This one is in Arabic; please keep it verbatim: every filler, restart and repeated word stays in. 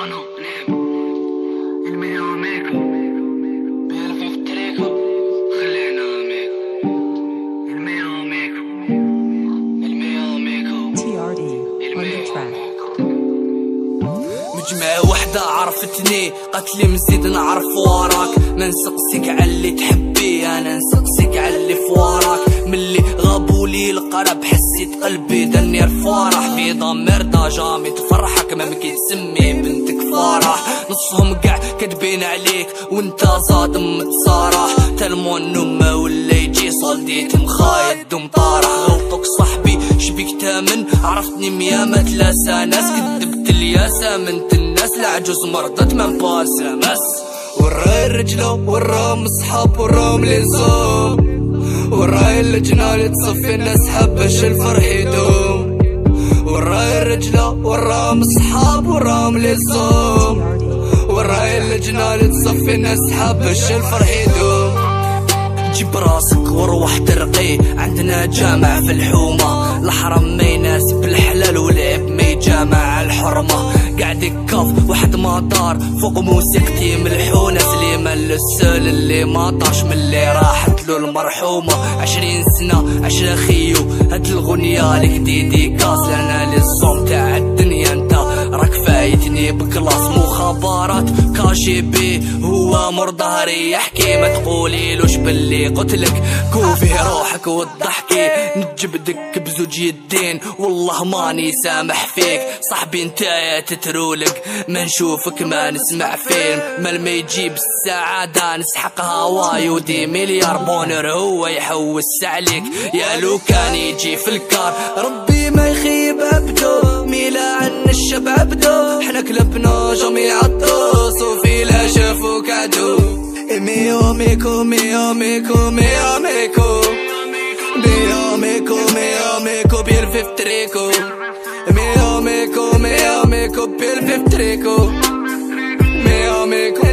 Milano, نحب المية ميكو بيلفي في الطريقة خلينا ميكو المية ميكو المية ميكو تي آر دي on the track. مجمع وحدة عرفتني قالت لي مزيد نعرف وراك، ما نسقسيك على اللي تحبي انا نسقسيك على اللي فوراك. ملي غابولي القرب حسيت قلبي دني الفرح، في ضمير دا جامي تفرحك ما مكي تسمي بنتك فرح. نصهم قاع كاتبين عليك وانت صادم متصارح، تلمو النوم ولا يجي صلديت مخايد ومطارح. غلطك صاحبي شبيك تامن عرفتني ميامة ثلاثة ناس، كذبت الياسة منت الناس العجوز مرضت من باسة مس. وراي الرجلة وراهم صحاب وراهم لزوم، وراي اللجنة اللي تصفي الناس حبش الفرح يدوم. وراي الرجلة وراهم صحاب وراهم لزوم، وراي اللجنة اللي تصفي الناس حبش الفرح يدوم. جيب راسك وروح ترقي عندنا جامع في الحومة، الحرم ما يناسب الحلال والعيب ما يجامع الحرمة. قاعد يكاف واحد ما طار فوق موسيقتي ملحونة، سليمان للسول اللي ما طاش من اللي راحت له المرحومة. عشرين سنة عشرة خيو هاد الغنية لك ديديكاس، لأنا للصوم تاع الدنيا انت راك فايتني بكلاس. مخابرات كاشي بي هو مر ظهري يحكي، ما تقوليلوش باللي قتلك كوفي روحك وتضحكي. نجبدك بزوج يدين والله ماني سامح فيك، صاحبي انتايا تترولك ما نشوفك ما نسمع فيلم. مال ما يجيب السعادة نسحق هواي ودي مليار بونر هو يحوس عليك. يا لو كان يجي في الكار ربي ما يخيب عبدو، ميلا عن الشب عبدو حنا كلبنا جميع الطوس وفي لا شافوك عدو. ميو ميكو ميو ميكو ميو ميكو ميو ميكو ميو ميكو بيلفي في طريقو. ميو ميكو ميو ميكو بيلفي في طريقو. ميو ميكو